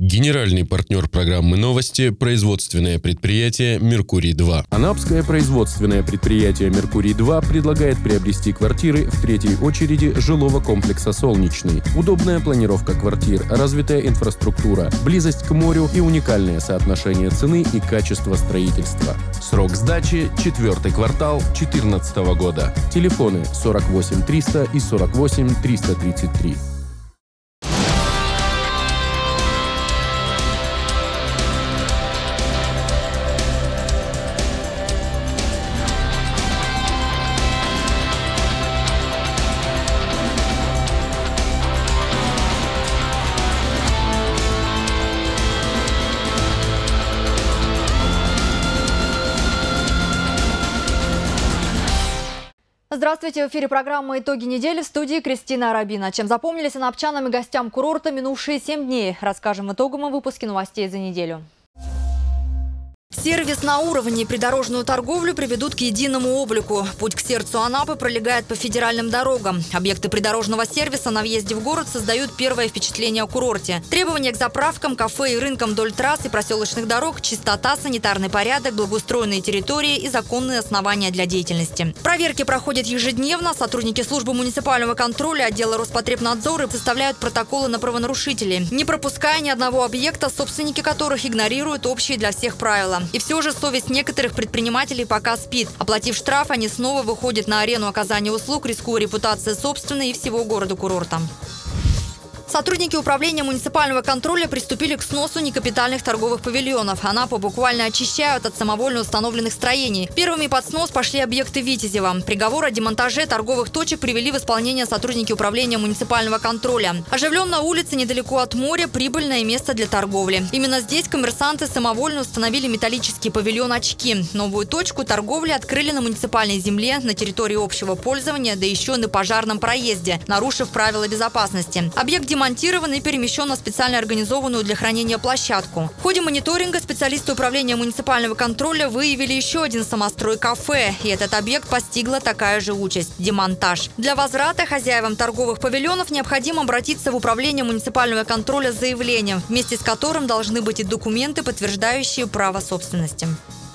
Генеральный партнер программы «Новости» – производственное предприятие «Меркурий-2». Анапское производственное предприятие «Меркурий-2» предлагает приобрести квартиры в третьей очереди жилого комплекса «Солнечный». Удобная планировка квартир, развитая инфраструктура, близость к морю и уникальное соотношение цены и качества строительства. Срок сдачи – 4-й квартал 2014 года. Телефоны 48 300 и 48 333. Здравствуйте! В эфире программа «Итоги недели», в студии Кристина Арабина. Чем запомнились анапчанам и гостям курорта минувшие 7 дней? Расскажем в итоговом выпуске новостей за неделю. Сервис на уровне, придорожную торговлю приведут к единому облику. Путь к сердцу Анапы пролегает по федеральным дорогам. Объекты придорожного сервиса на въезде в город создают первое впечатление о курорте. Требования к заправкам, кафе и рынкам вдоль трасс и проселочных дорог, чистота, санитарный порядок, благоустроенные территории и законные основания для деятельности. Проверки проходят ежедневно. Сотрудники службы муниципального контроля отдела Роспотребнадзора составляют протоколы на правонарушителей, не пропуская ни одного объекта, собственники которых игнорируют общие для всех правила. И все же совесть некоторых предпринимателей пока спит. Оплатив штраф, они снова выходят на арену оказания услуг, рискуя репутацией собственной и всего города-курорта. Сотрудники управления муниципального контроля приступили к сносу некапитальных торговых павильонов. Анапу буквально очищают от самовольно установленных строений. Первыми под снос пошли объекты Витязева. Приговор о демонтаже торговых точек привели в исполнение сотрудники управления муниципального контроля. Оживленная улица недалеко от моря – прибыльное место для торговли. Именно здесь коммерсанты самовольно установили металлический павильон «Очки». Новую точку торговли открыли на муниципальной земле, на территории общего пользования, да еще на пожарном проезде, нарушив правила безопасности. Объект демонтирован и перемещен на специально организованную для хранения площадку. В ходе мониторинга специалисты управления муниципального контроля выявили еще один самострой-кафе. И этот объект постигла такая же участь – демонтаж. Для возврата хозяевам торговых павильонов необходимо обратиться в управление муниципального контроля с заявлением, вместе с которым должны быть и документы, подтверждающие право собственности.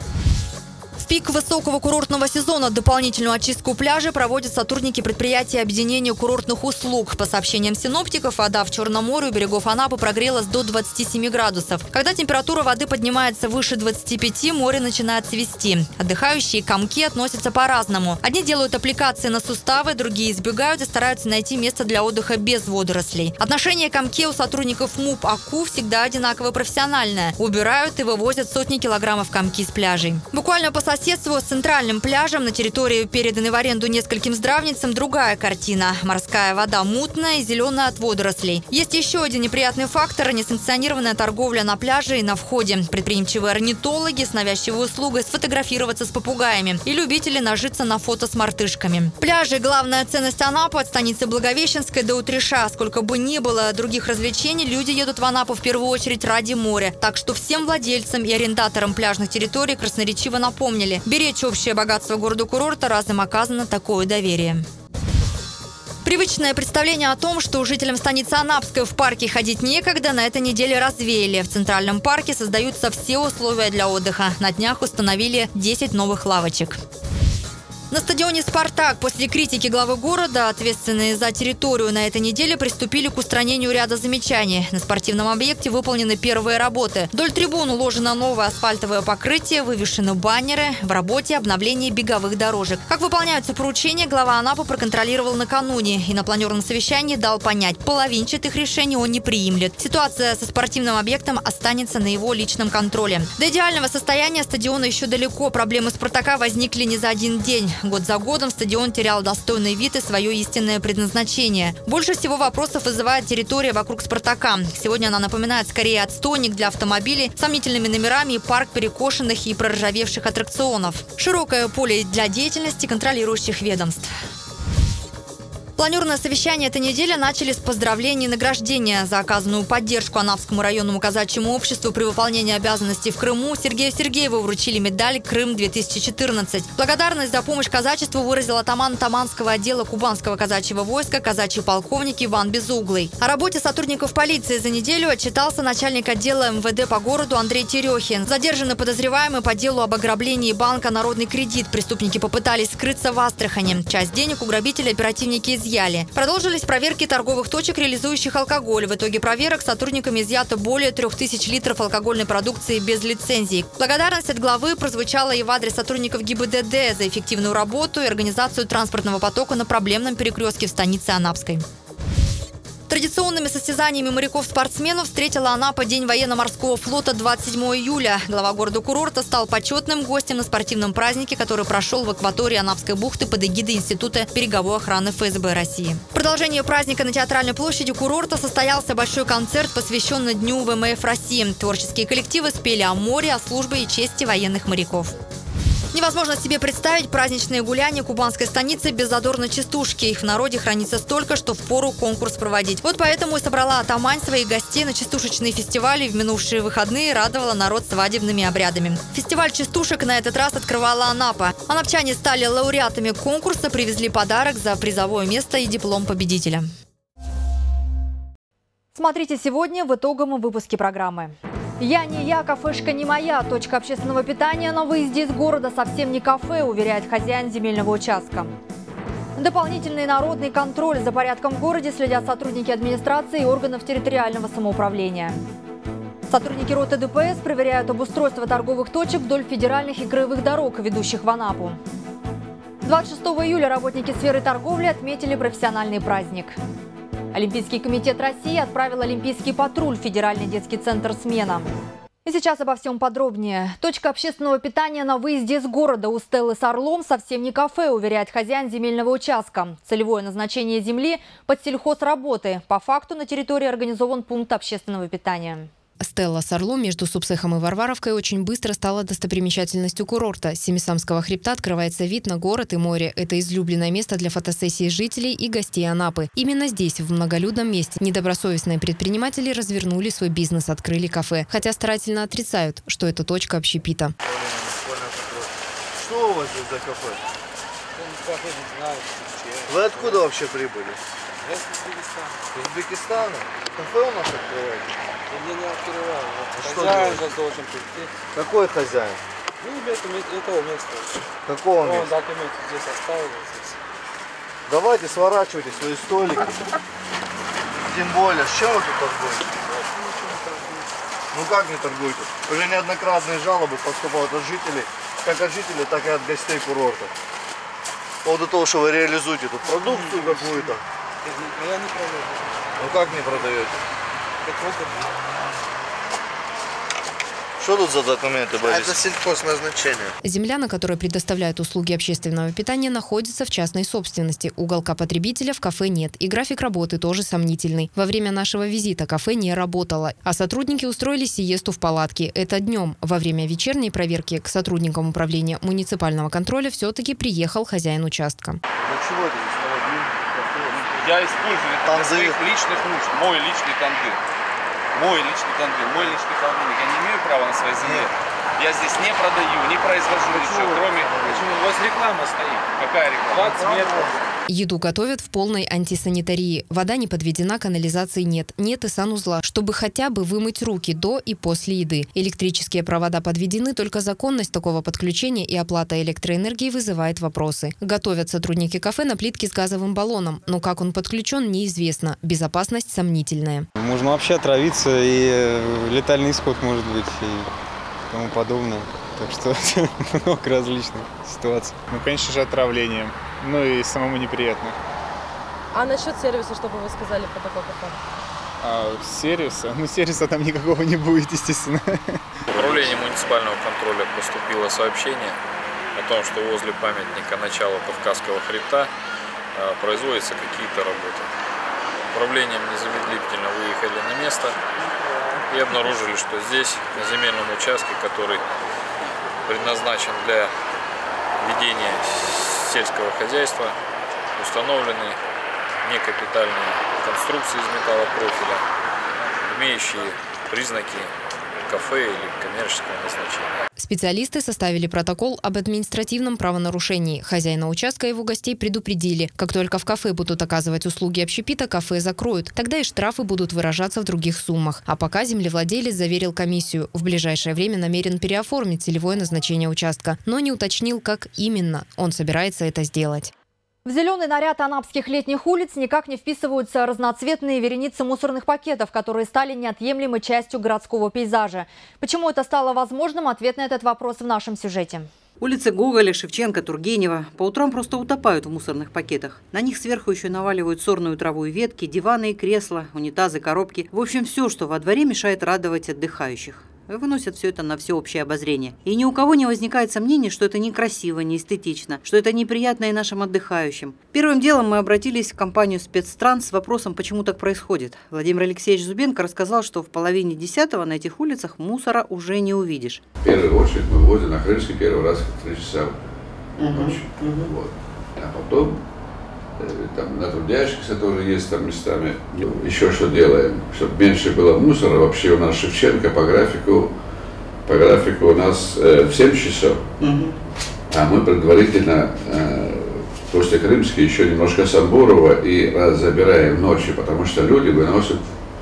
В пик высокого курортного сезона дополнительную очистку пляжа проводят сотрудники предприятия объединения курортных услуг. По сообщениям синоптиков, вода в Черном море у берегов Анапы прогрелась до 27 градусов. Когда температура воды поднимается выше 25, море начинает свести. Отдыхающие к комки относятся по-разному. Одни делают аппликации на суставы, другие избегают и стараются найти место для отдыха без водорослей. Отношение к комке у сотрудников МУП АКУ всегда одинаково профессиональное. Убирают и вывозят сотни килограммов комки с пляжей. Буквально по соседству с центральным пляжем на территории, переданной в аренду нескольким здравницам, другая картина. Морская вода мутная и зеленая от водорослей. Есть еще один неприятный фактор – несанкционированная торговля на пляже и на входе. Предприимчивые орнитологи с навязчивой услугой сфотографироваться с попугаями и любители нажиться на фото с мартышками. Пляжи – главная ценность Анапы от станицы Благовещенской до Утреша. Сколько бы ни было других развлечений, люди едут в Анапу в первую очередь ради моря. Так что всем владельцам и арендаторам пляжных территорий красноречиво напомнили: беречь общее богатство города-курорта, раз им оказано такое доверие. Привычное представление о том, что жителям станицы Анапской в парке ходить некогда, на этой неделе развеяли. В Центральном парке создаются все условия для отдыха. На днях установили 10 новых лавочек. На стадионе «Спартак» после критики главы города, ответственные за территорию, на этой неделе приступили к устранению ряда замечаний. На спортивном объекте выполнены первые работы. Вдоль трибун уложено новое асфальтовое покрытие, вывешены баннеры. В работе обновление беговых дорожек. Как выполняются поручения, глава Анапы проконтролировал накануне и на планерном совещании дал понять: половинчатых решений он не приемлет. Ситуация со спортивным объектом останется на его личном контроле. До идеального состояния стадиона еще далеко. Проблемы «Спартака» возникли не за один день. Год за годом стадион терял достойный вид и свое истинное предназначение. Больше всего вопросов вызывает территория вокруг «Спартака». Сегодня она напоминает скорее отстойник для автомобилей с сомнительными номерами и парк перекошенных и проржавевших аттракционов. Широкое поле для деятельности контролирующих ведомств. Планерное совещание этой недели начали с поздравлений и награждения за оказанную поддержку Анапскому районному казачьему обществу при выполнении обязанностей в Крыму. Сергею Сергееву вручили медаль «Крым-2014». Благодарность за помощь казачеству выразил атаман Таманского отдела Кубанского казачьего войска, казачий полковник Иван Безуглый. О работе сотрудников полиции за неделю отчитался начальник отдела МВД по городу Андрей Терехин. Задержаны подозреваемые по делу об ограблении банка «Народный кредит». Преступники попытались скрыться в Астрахани. Часть денег у грабителей оперативники изъяли. Продолжились проверки торговых точек, реализующих алкоголь. В итоге проверок сотрудниками изъято более 3000 литров алкогольной продукции без лицензий. Благодарность от главы прозвучала и в адрес сотрудников ГИБДД за эффективную работу и организацию транспортного потока на проблемном перекрестке в станице Анапской. Традиционными состязаниями моряков-спортсменов встретила Анапа День военно-морского флота 27 июля. Глава города-курорта стал почетным гостем на спортивном празднике, который прошел в акватории Анапской бухты под эгидой Института береговой охраны ФСБ России. В продолжение праздника на Театральной площади курорта состоялся большой концерт, посвященный Дню ВМФ России. Творческие коллективы спели о море, о службе и чести военных моряков. Невозможно себе представить праздничные гуляния кубанской станицы без задорной частушки. Их в народе хранится столько, что впору конкурс проводить. Вот поэтому и собрала атамань своих гостей на частушечные фестивали. В минувшие выходные радовала народ свадебными обрядами. Фестиваль частушек на этот раз открывала Анапа. Анапчане стали лауреатами конкурса, привезли подарок за призовое место и диплом победителя. Смотрите сегодня в итоговом выпуске программы. «Я не я, кафешка не моя». Точка общественного питания на выезде из города совсем не кафе, уверяет хозяин земельного участка. Дополнительный народный контроль за порядком в городе следят сотрудники администрации и органов территориального самоуправления. Сотрудники роты ДПС проверяют обустройство торговых точек вдоль федеральных и краевых дорог, ведущих в Анапу. 26 июля работники сферы торговли отметили профессиональный праздник. Олимпийский комитет России отправил Олимпийский патруль в Федеральный детский центр «Смена». И сейчас обо всем подробнее. Точка общественного питания на выезде из города у Стеллы с орлом совсем не кафе, уверяет хозяин земельного участка. Целевое назначение земли под сельхозработы. По факту на территории организован пункт общественного питания. Стелла с орлом между Субсехом и Варваровкой очень быстро стала достопримечательностью курорта. С Семисамского хребта открывается вид на город и море. Это излюбленное место для фотосессий жителей и гостей Анапы. Именно здесь, в многолюдном месте, недобросовестные предприниматели развернули свой бизнес, открыли кафе. Хотя старательно отрицают, что это точка общепита. Что у вас здесь за кафе? Вы откуда вообще прибыли? Я с Узбекистана. Из Узбекистана? Кафе у нас открываете? Я не открываю. Что Хозяин делать? же должен прийти. Какой хозяин? Ну, этого места. Какого Он места? документы здесь оставил. Здесь. Давайте сворачивайте свои столики. Тем более, с чем вы тут торгуете? Ну как не торгуете? Уже неоднократные жалобы поступают от жителей, как от жителей, так и от гостей курорта. По поводу того, что вы реализуете тут продукцию какую-то. Я не продаю. Ну как не продаете? Так вот это. Что тут за документы, Борис? Это сельхозназначение. Земля, на которой предоставляют услуги общественного питания, находится в частной собственности. Уголка потребителя в кафе нет. И график работы тоже сомнительный. Во время нашего визита кафе не работало. А сотрудники устроили сиесту в палатке. Это днем. Во время вечерней проверки к сотрудникам управления муниципального контроля все-таки приехал хозяин участка. Для чего это здесь? Я использую это для своих личных нужд. Мой личный тандыр. Мой личный холодильник. Я не имею права на своей земле. Я здесь не продаю, не произвожу ничего, кроме... Почему? У вас реклама стоит. Какая реклама? 20 метров. Еду готовят в полной антисанитарии. Вода не подведена, канализации нет. Нет и санузла, чтобы хотя бы вымыть руки до и после еды. Электрические провода подведены, только законность такого подключения и оплата электроэнергии вызывает вопросы. Готовят сотрудники кафе на плитке с газовым баллоном. Но как он подключен, неизвестно. Безопасность сомнительная. Можно вообще отравиться, и летальный исход может быть, и тому подобное. Так что много различных ситуаций. Ну, конечно же, отравлением. Ну и самому неприятно. А насчет сервиса, что бы вы сказали про такой кафе? Сервиса? Ну, сервиса там никакого не будет, естественно. В управление муниципального контроля поступило сообщение о том, что возле памятника начала Кавказского хребта производятся какие-то работы. Управлением незамедлительно выехали на место и обнаружили, что здесь, на земельном участке, который предназначен для ведения сельского хозяйства, установлены некапитальные конструкции из металлопрофиля, имеющие признаки кафе или коммерческого назначения. Специалисты составили протокол об административном правонарушении. Хозяина участка и его гостей предупредили. Как только в кафе будут оказывать услуги общепита, кафе закроют. Тогда и штрафы будут выражаться в других суммах. А пока землевладелец заверил комиссию. В ближайшее время намерен переоформить целевое назначение участка. Но не уточнил, как именно он собирается это сделать. В зеленый наряд анапских летних улиц никак не вписываются разноцветные вереницы мусорных пакетов, которые стали неотъемлемой частью городского пейзажа. Почему это стало возможным? Ответ на этот вопрос в нашем сюжете. Улицы Гоголя, Шевченко, Тургенева по утрам просто утопают в мусорных пакетах. На них сверху еще наваливают сорную траву и ветки, диваны и кресла, унитазы, коробки. В общем, все, что во дворе мешает радовать отдыхающих. Выносят все это на всеобщее обозрение. И ни у кого не возникает сомнений, что это некрасиво, не эстетично, что это неприятно и нашим отдыхающим. Первым делом мы обратились в компанию «Спецтранс» с вопросом, почему так происходит. Владимир Алексеевич Зубенко рассказал, что в половине 10-го на этих улицах мусора уже не увидишь. В первую очередь мы вывозим на Крымский первый раз в 3 часа ночи. Вот. А потом там на трудящихся тоже есть там местами. Еще что делаем, чтобы меньше было мусора. Вообще у нас Шевченко по графику у нас в 7 часов. А мы предварительно после Крымской еще немножко Самбурова и раз забираем ночью, потому что люди выносят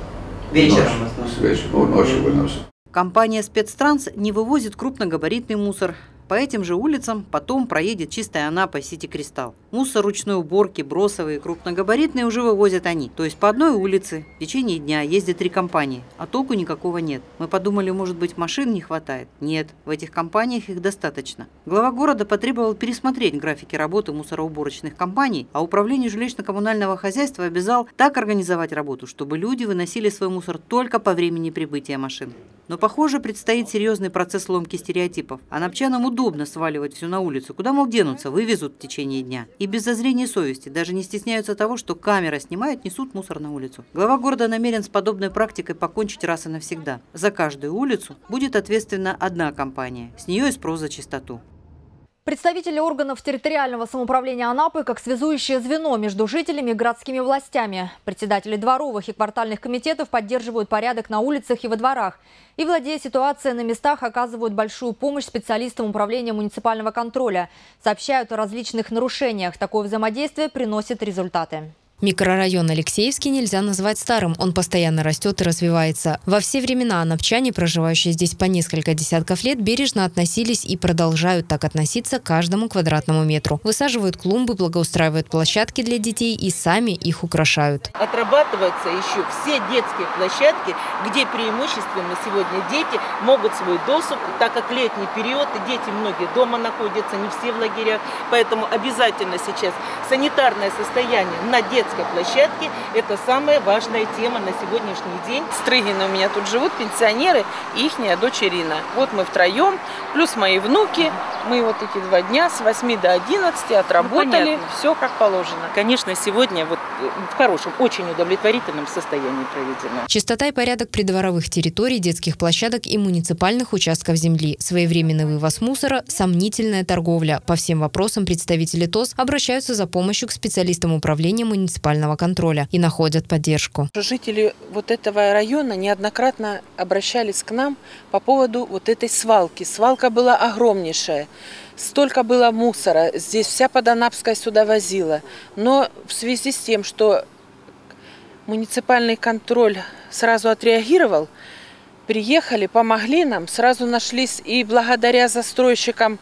вечером, ночью выносят. Компания «Спецтранс» не вывозит крупногабаритный мусор. По этим же улицам потом проедет «Чистая Анапа», «Сити Кристалл». Мусор ручной уборки, бросовые, крупногабаритные уже вывозят они. То есть по одной улице в течение дня ездят 3 компании, а толку никакого нет. Мы подумали, может быть, машин не хватает? Нет, в этих компаниях их достаточно. Глава города потребовал пересмотреть графики работы мусороуборочных компаний, а управление жилищно-коммунального хозяйства обязал так организовать работу, чтобы люди выносили свой мусор только по времени прибытия машин. Но, похоже, предстоит серьезный процесс ломки стереотипов. Анапчанам удобно сваливать все на улицу. Куда, мол, денутся? Вывезут в течение дня. И без зазрения совести, даже не стесняются того, что камера снимает, несут мусор на улицу. Глава города намерен с подобной практикой покончить раз и навсегда. За каждую улицу будет ответственна одна компания. С нее и спрос за чистоту. Представители органов территориального самоуправления Анапы как связующее звено между жителями и городскими властями. Председатели дворовых и квартальных комитетов поддерживают порядок на улицах и во дворах. И, владея ситуацией на местах, оказывают большую помощь специалистам управления муниципального контроля. Сообщают о различных нарушениях. Такое взаимодействие приносит результаты. Микрорайон Алексеевский нельзя назвать старым, он постоянно растет и развивается. Во все времена анапчане, проживающие здесь по несколько десятков лет, бережно относились и продолжают так относиться к каждому квадратному метру. Высаживают клумбы, благоустраивают площадки для детей и сами их украшают. Отрабатываются еще все детские площадки, где преимущественно сегодня дети могут свой досуг, так как летний период, и дети многие дома находятся, не все в лагерях, поэтому обязательно сейчас санитарное состояние на детской площадке – это самая важная тема на сегодняшний день. Стрыгины у меня тут живут, пенсионеры и ихняя дочь Ирина. Вот мы втроем, плюс мои внуки. Мы вот эти 2 дня с 8 до 11 отработали, все как положено. Конечно, сегодня вот в хорошем, очень удовлетворительном состоянии проведено. Чистота и порядок придворовых территорий, детских площадок и муниципальных участков земли, своевременный вывоз мусора, сомнительная торговля. По всем вопросам представители ТОС обращаются за помощью к специалистам управления муниципального контроля и находят поддержку. Жители вот этого района неоднократно обращались к нам по поводу вот этой свалки. Свалка была огромнейшая. Столько было мусора. Здесь вся Поданапская сюда возила. Но в связи с тем, что муниципальный контроль сразу отреагировал, приехали, помогли нам, сразу нашлись и благодаря застройщикам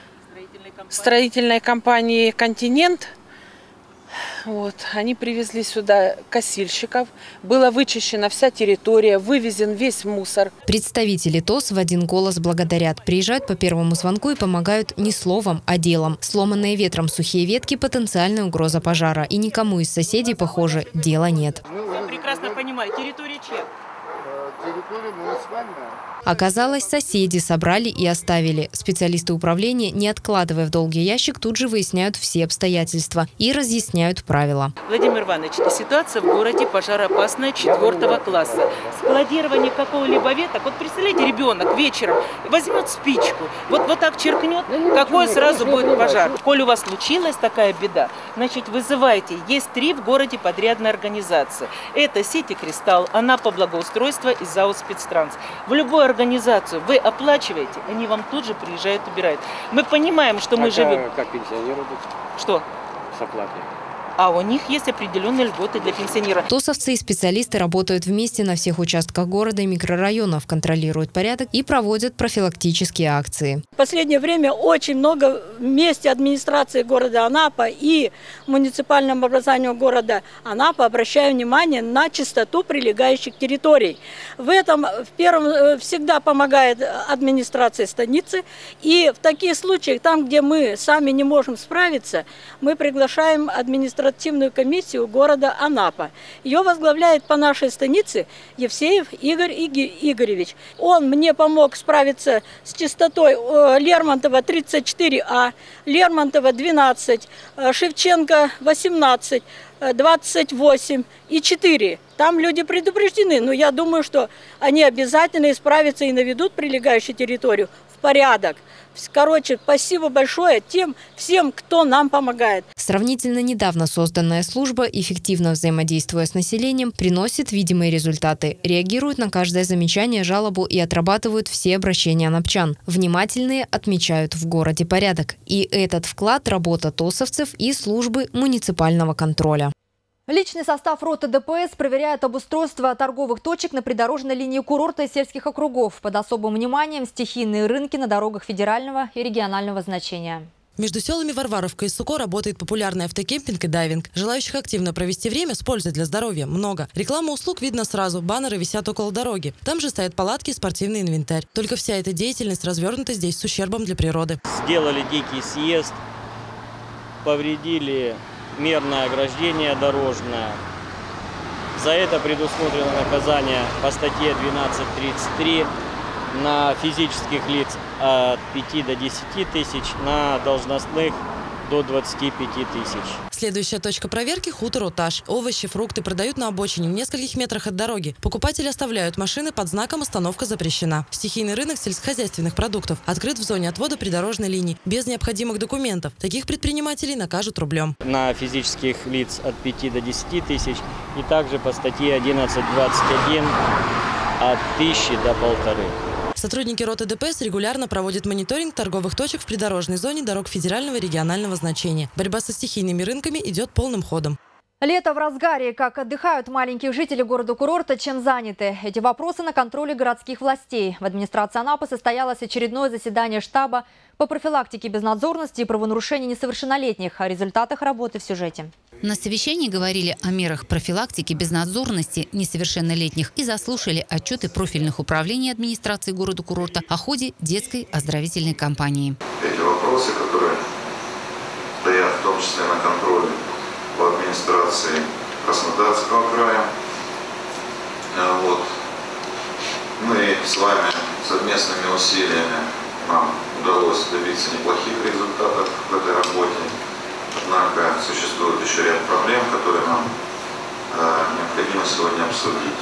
строительной компании «Континент», вот, они привезли сюда косильщиков, была вычищена вся территория, вывезен весь мусор. Представители ТОС в один голос благодарят. Приезжают по первому звонку и помогают не словом, а делом. Сломанные ветром сухие ветки – потенциальная угроза пожара. И никому из соседей, похоже, дела нет. Я прекрасно понимаю, территория чья? Территория муниципальная. Оказалось, соседи собрали и оставили. Специалисты управления, не откладывая в долгий ящик, тут же выясняют все обстоятельства и разъясняют правила. Владимир Иванович, ситуация в городе пожароопасная 4 класса. Складирование какого-либо веток. Вот представляете, ребенок вечером возьмет спичку, вот так черкнет, какой сразу будет пожар. Коль у вас случилась такая беда, значит, вызывайте. Есть 3 в городе подрядные организации. Это «Сети Кристалл», «Анапа Благоустройство» и ЗАО «Спецтранс». В любой организацию вы оплачиваете, они вам тут же приезжают, убирают. Мы понимаем, что мы живем... Как пенсионеры будут? Что? С оплатой. А у них есть определенные льготы для пенсионеров. ТОСовцы и специалисты работают вместе на всех участках города и микрорайонов, контролируют порядок и проводят профилактические акции. В последнее время очень много вместе администрации города Анапа и муниципальному образованию города Анапа обращаю внимание на чистоту прилегающих территорий. В этом всегда помогает администрация станицы. И в таких случаях, там, где мы сами не можем справиться, мы приглашаем административную комиссию города Анапа. Ее возглавляет по нашей станице Евсеев Игорь Игоревич. Он мне помог справиться с чистотой Лермонтова 34А, Лермонтова 12, Шевченко 18, 28 и 4. Там люди предупреждены, но я думаю, что они обязательно исправятся и наведут прилегающую территорию в порядок. Короче, спасибо большое всем, кто нам помогает. Сравнительно недавно созданная служба, эффективно взаимодействуя с населением, приносит видимые результаты. Реагируют на каждое замечание, жалобу и отрабатывают все обращения анапчан. Внимательные отмечают в городе порядок. И этот вклад – работа ТОСовцев и службы муниципального контроля. Личный состав роты ДПС проверяет обустройство торговых точек на придорожной линии курорта и сельских округов. Под особым вниманием стихийные рынки на дорогах федерального и регионального значения. Между селами Варваровка и Суко работает популярный автокемпинг и дайвинг. Желающих активно провести время с пользой для здоровья много. Реклама услуг видно сразу, баннеры висят около дороги. Там же стоят палатки и спортивный инвентарь. Только вся эта деятельность развернута здесь с ущербом для природы. Сделали дикий съезд, повредили мерное ограждение дорожное. За это предусмотрено наказание по статье 12.33 на физических лиц от 5 до 10 тысяч, на должностных до 25 тысяч. Следующая точка проверки – хутор Уташ. Овощи, фрукты продают на обочине в нескольких метрах от дороги. Покупатели оставляют машины под знаком «Остановка запрещена». Стихийный рынок сельскохозяйственных продуктов открыт в зоне отвода придорожной линии, без необходимых документов. Таких предпринимателей накажут рублем. На физических лиц от 5 до 10 тысяч и также по статье 11.21 от 1000 до 1500. Сотрудники роты ДПС регулярно проводят мониторинг торговых точек в придорожной зоне дорог федерального и регионального значения. Борьба со стихийными рынками идет полным ходом. Лето в разгаре. Как отдыхают маленькие жители города-курорта, чем заняты? Эти вопросы на контроле городских властей. В администрации Анапы состоялось очередное заседание штаба по профилактике безнадзорности и правонарушений несовершеннолетних. О результатах работы в сюжете. На совещании говорили о мерах профилактики безнадзорности несовершеннолетних и заслушали отчеты профильных управлений администрации города-курорта о ходе детской оздоровительной кампании. Эти вопросы, которые стоят в том числе на контроле в администрации Краснодарского края. Мы с вами совместными усилиями нам удалось добиться неплохих результатов в этой работе. Однако существует еще ряд проблем, которые нам необходимо сегодня обсудить.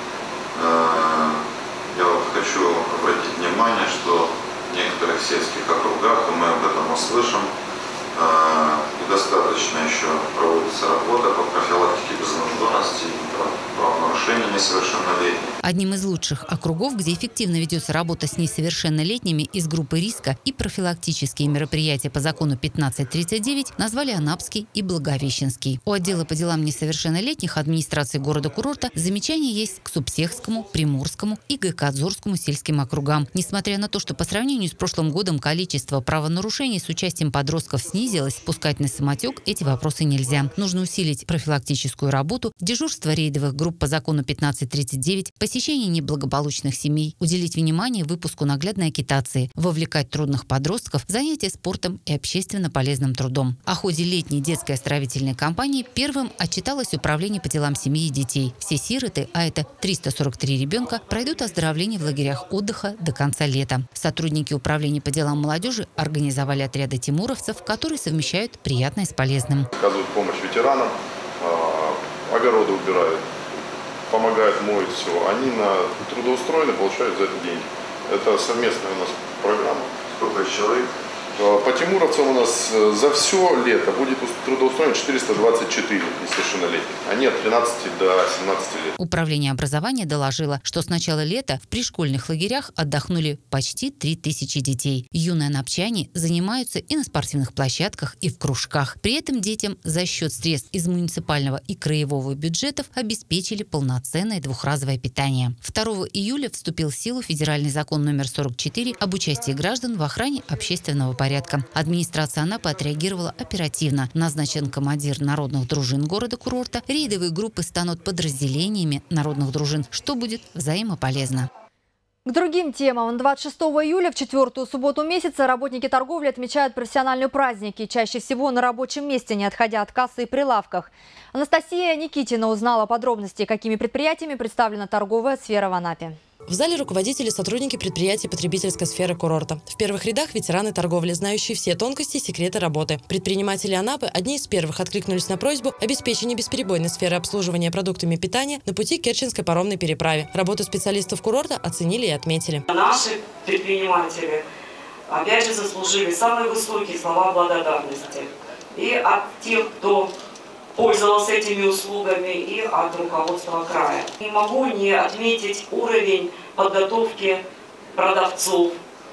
Я хочу обратить внимание, что в некоторых сельских округах, и мы об этом услышим, недостаточно еще проводится работа по профилактике безнадзорности и правонарушений несовершеннолетних. Одним из лучших округов, где эффективно ведется работа с несовершеннолетними из группы риска и профилактические мероприятия по закону 1539, назвали Анапский и Благовещенский. У отдела по делам несовершеннолетних администрации города-курорта замечания есть к Субсехскому, Приморскому и Гаикадзорскому сельским округам. Несмотря на то, что по сравнению с прошлым годом количество правонарушений с участием подростков снизилось, пускать на самотек эти вопросы нельзя. Нужно усилить профилактическую работу, дежурство рейдовых групп по закону 1539, посещение посещение неблагополучных семей, уделить внимание выпуску наглядной агитации, вовлекать трудных подростков в занятия спортом и общественно полезным трудом. О ходе летней детской оздоровительной кампании первым отчиталось Управление по делам семьи и детей. Все сироты, а это 343 ребенка, пройдут оздоровление в лагерях отдыха до конца лета. Сотрудники Управления по делам молодежи организовали отряды тимуровцев, которые совмещают приятное с полезным. Оказывают помощь ветеранам, огороды убирают, помогают моют все. Они трудоустроены, получают за это деньги. Это совместная у нас программа. Сколько человек? По тимуровцам у нас за все лето будет трудоустроено 424 несовершеннолетних. Они от 13 до 17 лет. Управление образования доложило, что с начала лета в пришкольных лагерях отдохнули почти 3000 детей. Юные анапчане занимаются и на спортивных площадках, и в кружках. При этом детям за счет средств из муниципального и краевого бюджетов обеспечили полноценное двухразовое питание. 2 июля вступил в силу федеральный закон номер 44 об участии граждан в охране общественного порядка. Администрация Анапы отреагировала оперативно. Назначен командир народных дружин города-курорта. Рейдовые группы станут подразделениями народных дружин, что будет взаимополезно. К другим темам. 26 июля, в 4-ю субботу месяца, работники торговли отмечают профессиональные праздники. Чаще всего на рабочем месте, не отходя от кассы и прилавках. Анастасия Никитина узнала подробности, какими предприятиями представлена торговая сфера в Анапе. В зале руководители и сотрудники предприятий потребительской сферы курорта. В первых рядах ветераны торговли, знающие все тонкости и секреты работы. Предприниматели Анапы одни из первых откликнулись на просьбу обеспечения бесперебойной сферы обслуживания продуктами питания на пути к Керченской паромной переправе. Работу специалистов курорта оценили и отметили. Наши предприниматели опять же заслужили самые высокие слова благодарности. И от тех, кто пользовался этими услугами, и от руководства края. Не могу не отметить уровень подготовки продавцов,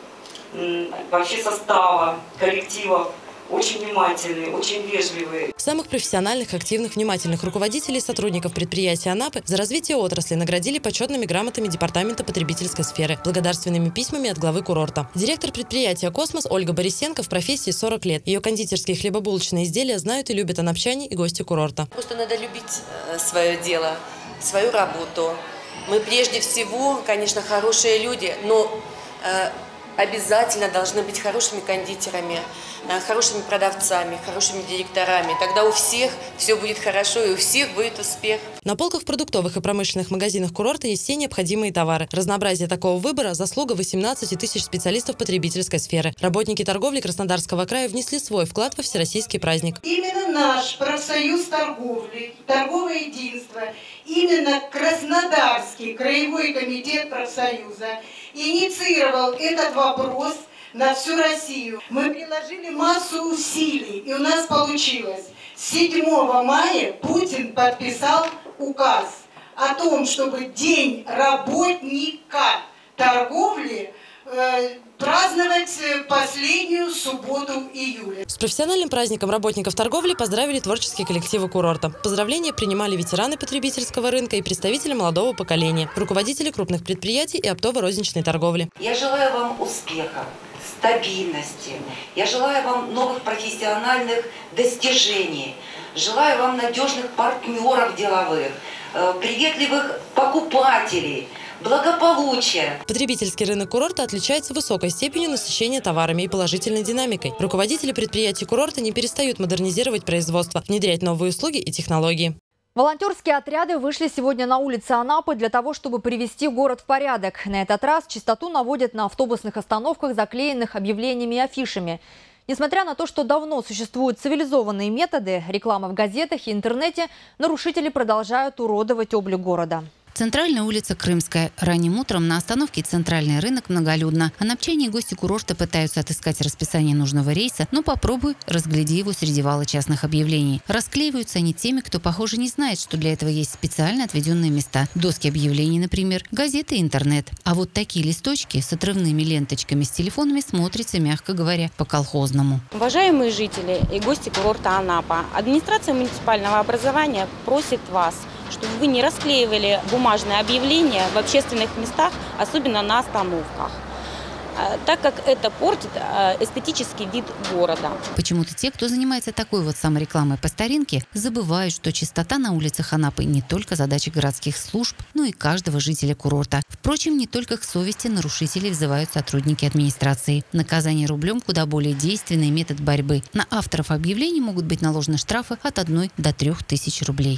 вообще состава, коллективов. Очень внимательные, очень вежливые. Самых профессиональных, активных, внимательных руководителей и сотрудников предприятия Анапы за развитие отрасли наградили почетными грамотами Департамента потребительской сферы, благодарственными письмами от главы курорта. Директор предприятия «Космос» Ольга Борисенко в профессии 40 лет. Ее кондитерские и хлебобулочные изделия знают и любят анапчане и гости курорта. Просто надо любить свое дело, свою работу. Мы прежде всего, конечно, хорошие люди, но обязательно должны быть хорошими кондитерами, хорошими продавцами, хорошими директорами. Тогда у всех все будет хорошо и у всех будет успех. На полках в продуктовых и промышленных магазинах курорта есть все необходимые товары. Разнообразие такого выбора – заслуга 18 тысяч специалистов потребительской сферы. Работники торговли Краснодарского края внесли свой вклад во всероссийский праздник. Именно наш профсоюз торговли, торговое единство, именно Краснодарский краевой комитет профсоюза инициировал этот вопрос на всю Россию. Мы приложили массу усилий, и у нас получилось. 7 мая Путин подписал указ о том, чтобы День работника торговли праздновать последнюю субботу июля. С профессиональным праздником работников торговли поздравили творческие коллективы курорта. Поздравления принимали ветераны потребительского рынка и представители молодого поколения, руководители крупных предприятий и оптово-розничной торговли. Я желаю вам успеха, стабильности. Я желаю вам новых профессиональных достижений. Желаю вам надежных партнеров деловых, приветливых покупателей, благополучия. Потребительский рынок курорта отличается высокой степенью насыщения товарами и положительной динамикой. Руководители предприятий курорта не перестают модернизировать производство, внедрять новые услуги и технологии. Волонтерские отряды вышли сегодня на улицы Анапы для того, чтобы привести город в порядок. На этот раз чистоту наводят на автобусных остановках, заклеенных объявлениями и афишами. Несмотря на то, что давно существуют цивилизованные методы рекламы в газетах и интернете, нарушители продолжают уродовать облик города. Центральная улица Крымская. Ранним утром на остановке «Центральный рынок» многолюдно. Анапчане и гости курорта пытаются отыскать расписание нужного рейса, но попробуй разгляди его среди вала частных объявлений. Расклеиваются они теми, кто, похоже, не знает, что для этого есть специально отведенные места. Доски объявлений, например, газеты и интернет. А вот такие листочки с отрывными ленточками с телефонами смотрятся, мягко говоря, по-колхозному. Уважаемые жители и гости курорта Анапа, администрация муниципального образования просит вас, чтобы вы не расклеивали бумажные объявления в общественных местах, особенно на остановках. так как это портит эстетический вид города. Почему-то те, кто занимается такой вот саморекламой по старинке, забывают, что чистота на улицах Анапы не только задача городских служб, но и каждого жителя курорта. Впрочем, не только к совести нарушителей взывают сотрудники администрации. Наказание рублем – куда более действенный метод борьбы. На авторов объявлений могут быть наложены штрафы от 1 до 3 тысяч рублей.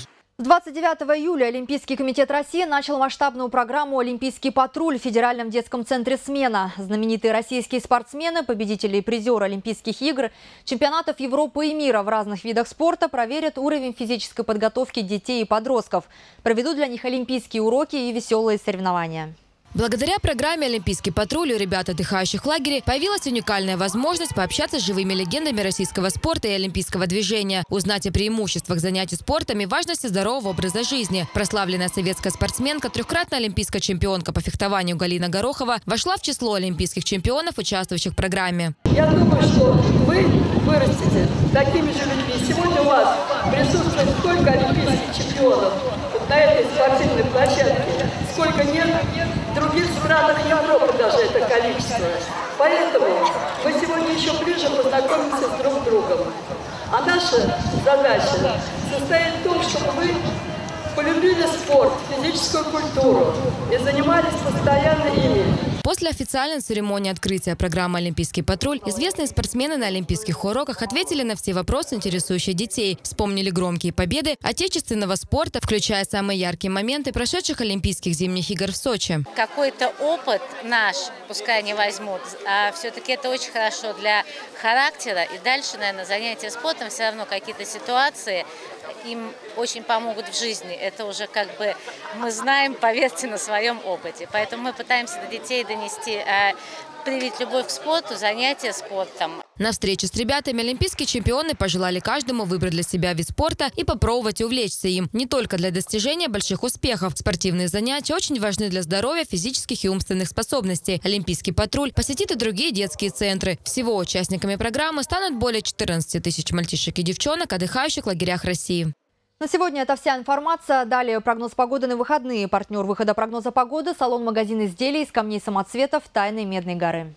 29 июля Олимпийский комитет России начал масштабную программу «Олимпийский патруль» в Федеральном детском центре «Смена». Знаменитые российские спортсмены, победители и призеры Олимпийских игр, чемпионатов Европы и мира в разных видах спорта проверят уровень физической подготовки детей и подростков. Проведут для них олимпийские уроки и веселые соревнования. Благодаря программе «Олимпийский патруль» у ребят, отдыхающих в лагере, появилась уникальная возможность пообщаться с живыми легендами российского спорта и олимпийского движения, узнать о преимуществах занятий спортом и важности здорового образа жизни. Прославленная советская спортсменка, трехкратная олимпийская чемпионка по фехтованию Галина Горохова вошла в число олимпийских чемпионов, участвующих в программе. Я думаю, что вы вырастете такими же людьми. Сегодня у вас присутствует столько олимпийских чемпионов вот на этой спортивной площадке, сколько нет в других странах Европы даже это количество. Поэтому мы сегодня еще ближе познакомимся с друг другом. А наша задача состоит в том, чтобы вы полюбили спорт, физическую культуру и занимались постоянно ими. После официальной церемонии открытия программы «Олимпийский патруль» известные спортсмены на олимпийских уроках ответили на все вопросы, интересующие детей. Вспомнили громкие победы отечественного спорта, включая самые яркие моменты прошедших Олимпийских зимних игр в Сочи. Какой-то опыт наш, пускай они возьмут, а все-таки это очень хорошо для характера. И дальше, наверное, занятия спортом все равно какие-то ситуации им очень помогут в жизни. Это уже как бы мы знаем, поверьте, на своем опыте. Поэтому мы пытаемся до детей донести, привить любовь к спорту, занятия спортом. На встрече с ребятами олимпийские чемпионы пожелали каждому выбрать для себя вид спорта и попробовать увлечься им. Не только для достижения больших успехов. Спортивные занятия очень важны для здоровья, физических и умственных способностей. Олимпийский патруль посетит и другие детские центры. Всего участниками программы станут более 14 тысяч мальчишек и девчонок, отдыхающих в лагерях России. На сегодня это вся информация. Далее прогноз погоды на выходные. Партнер выхода прогноза погоды – салон-магазин изделий из камней самоцветов «Тайны Медной горы».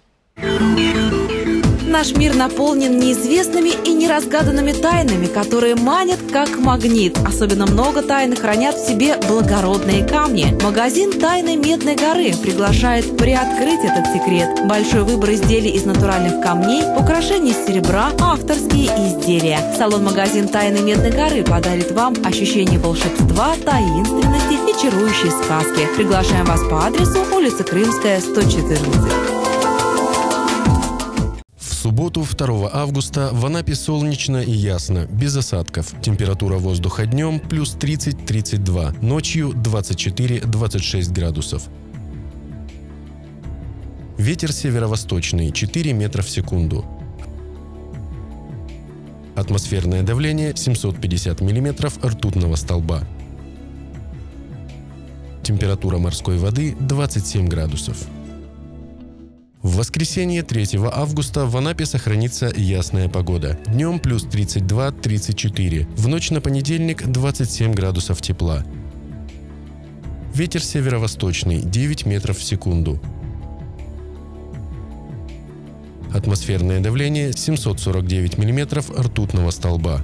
Наш мир наполнен неизвестными и неразгаданными тайнами, которые манят как магнит. Особенно много тайн хранят в себе благородные камни. Магазин «Тайны Медной горы» приглашает приоткрыть этот секрет. Большой выбор изделий из натуральных камней, украшений из серебра, авторские изделия. Салон-магазин «Тайны Медной горы» подарит вам ощущение волшебства, таинственности и чарующей сказки. Приглашаем вас по адресу улица Крымская, 114. В субботу, 2 августа, в Анапе солнечно и ясно, без осадков. Температура воздуха днем плюс 30-32, ночью 24-26 градусов. Ветер северо-восточный 4 метра в секунду. Атмосферное давление 750 миллиметров ртутного столба. Температура морской воды 27 градусов. В воскресенье 3 августа в Анапе сохранится ясная погода. Днем плюс 32-34. В ночь на понедельник 27 градусов тепла. Ветер северо-восточный 9 метров в секунду. Атмосферное давление 749 миллиметров ртутного столба.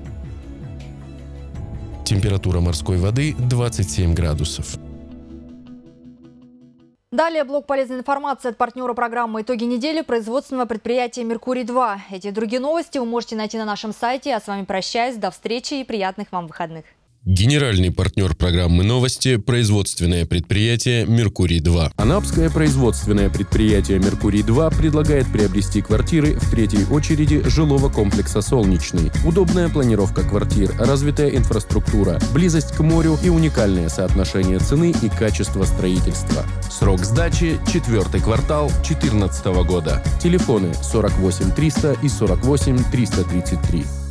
Температура морской воды 27 градусов. Далее блок полезной информации от партнера программы «Итоги недели» производственного предприятия «Меркурий-2». Эти и другие новости вы можете найти на нашем сайте. А с вами прощаюсь. До встречи и приятных вам выходных. Генеральный партнер программы «Новости» – производственное предприятие «Меркурий-2». Анапское производственное предприятие «Меркурий-2» предлагает приобрести квартиры в третьей очереди жилого комплекса «Солнечный». Удобная планировка квартир, развитая инфраструктура, близость к морю и уникальное соотношение цены и качества строительства. Срок сдачи – 4-й квартал 2014 года. Телефоны 48 300 и 48 333.